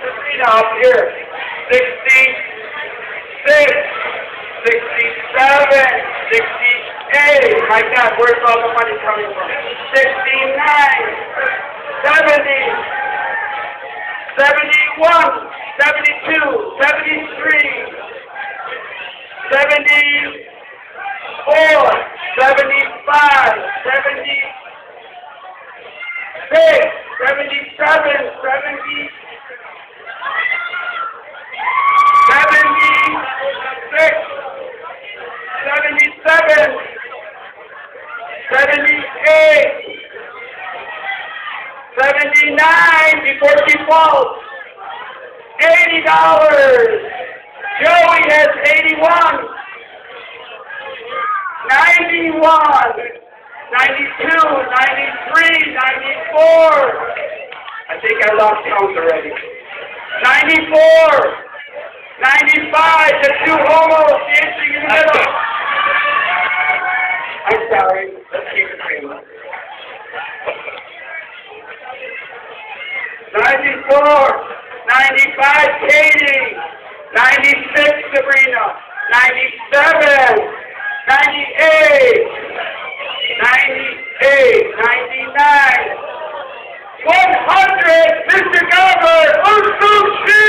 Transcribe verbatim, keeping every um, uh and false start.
Sabrina up here. sixty-six, sixty-seven, sixty-eight. My God, where's all the money coming from? sixty-nine, seventy, seventy-one, seventy-two, seventy-three, seventy-four, seventy-five, seventy-six, seventy-seven, seventy, seventy-six, seventy-seven, seventy-eight, seventy-nine before she falls. eighty dollars. Joey has eighty-one. ninety-one. ninety-two, ninety-three, ninety-four. I think I lost count already. ninety-four. ninety-five, the two homos dancing in the middle. I'm sorry. Let's keep it real. ninety-four. ninety-five, Katie. ninety-six, Sabrina. ninety-seven. ninety-eight. ninety-eight. ninety-nine. one hundred, Mister Garber, Usushi!